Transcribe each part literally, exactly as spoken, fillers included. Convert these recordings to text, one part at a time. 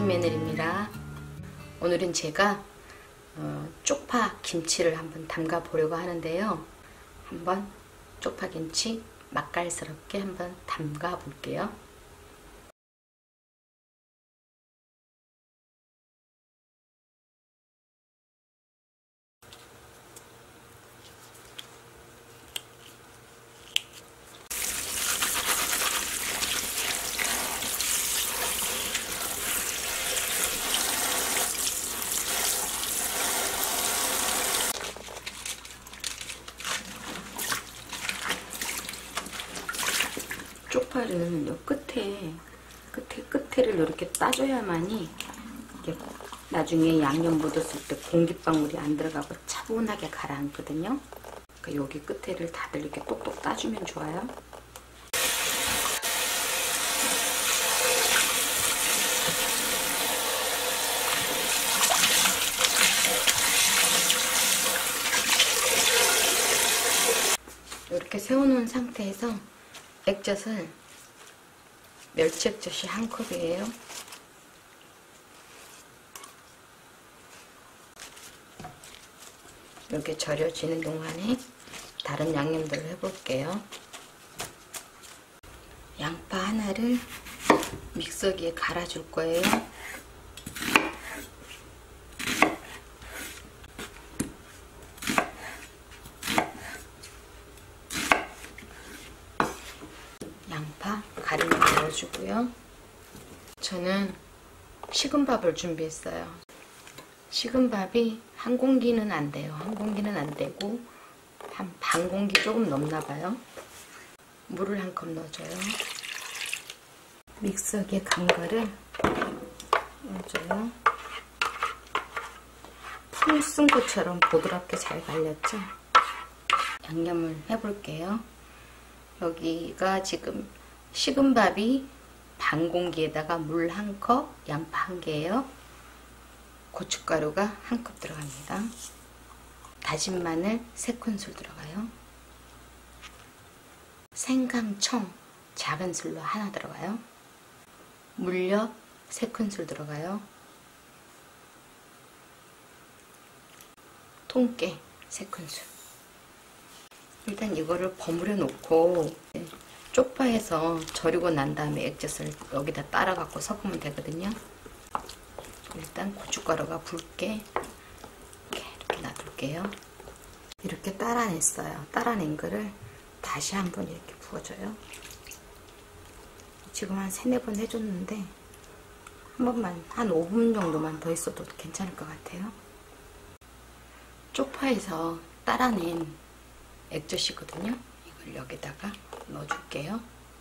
맛있는 며느리입니다. 오늘은 제가 어, 쪽파 김치를 한번 담가 보려고 하는데요. 한번 쪽파 김치 맛깔스럽게 한번 담가 볼게요. 쪽파를 요 끝에 끝에 끝에를 이렇게 따줘야만이 이게 나중에 양념 묻었을 때 공기방울이 안 들어가고 차분하게 가라앉거든요. 그러니까 여기 끝에를 다들 이렇게 똑똑 따주면 좋아요. 이렇게 세워놓은 상태에서 액젓을 멸치 액젓이 한 컵이에요. 이렇게 절여지는 동안에 다른 양념들을 해볼게요. 양파 하나를 믹서기에 갈아줄 거예요. 양파 가루를 넣어주고요. 저는 식은 밥을 준비했어요. 식은 밥이 한 공기는 안 돼요. 한 공기는 안 되고 한 반 공기 조금 넘나 봐요. 물을 한 컵 넣어줘요. 믹서기에 간 거를 넣어줘요. 풀 쓴 것처럼 부드럽게 잘 갈렸죠? 양념을 해볼게요. 여기가 지금 식은 밥이 반 공기에다가 물 한 컵, 양파 한 개예요. 고춧가루가 한 컵 들어갑니다. 다진 마늘 세 큰술 들어가요. 생강청 작은 술로 하나 들어가요. 물엿 세 큰술 들어가요. 통깨 세 큰술. 일단 이거를 버무려 놓고 쪽파에서 절이고 난 다음에 액젓을 여기다 따라 갖고 섞으면 되거든요. 일단 고춧가루가 붉게 이렇게, 이렇게 놔둘게요. 이렇게 따라냈어요. 따라낸 거를 다시 한번 이렇게 부어줘요. 지금 한 세네 번 해줬는데 한 번만 한 오 분 정도만 더 있어도 괜찮을 것 같아요. 쪽파에서 따라낸 액젓이거든요. 이걸 여기다가 넣어줄게요.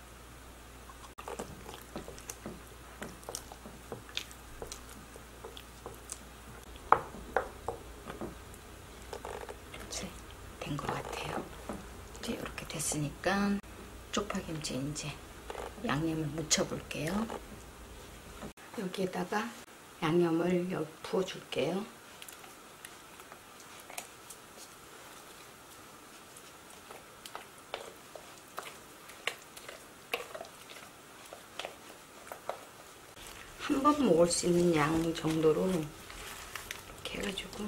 이제 된 것 같아요. 이제 이렇게 됐으니까 쪽파김치 이제 양념을 묻혀 볼게요. 여기에다가 양념을 여기 부어줄게요. 한 번 먹을 수 있는 양 정도로 이렇게 해가지고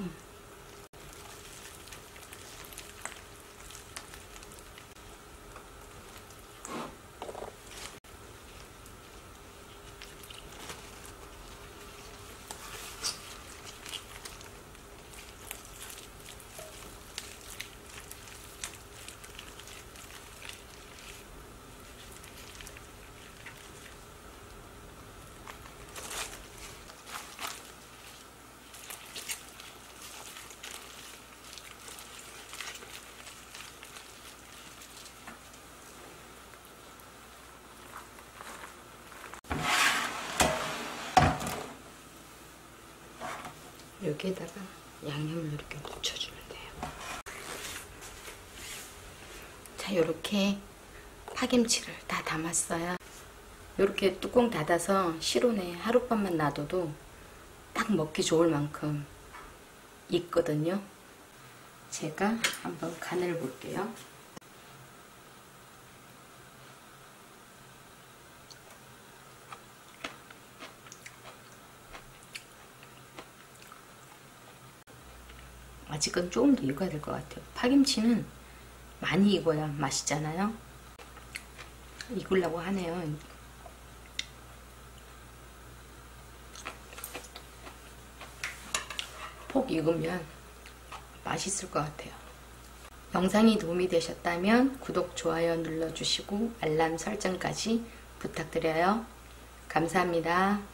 여기에다가 양념을 이렇게 묻혀주면 돼요. 자, 이렇게 파김치를 다 담았어요. 이렇게 뚜껑 닫아서 실온에 하룻밤만 놔둬도 딱 먹기 좋을 만큼 익거든요. 제가 한번 간을 볼게요. 아직은 조금 더 익어야 될 것 같아요. 파김치는 많이 익어야 맛있잖아요. 익으려고 하네요. 폭 익으면 맛있을 것 같아요. 영상이 도움이 되셨다면 구독, 좋아요 눌러주시고 알람 설정까지 부탁드려요. 감사합니다.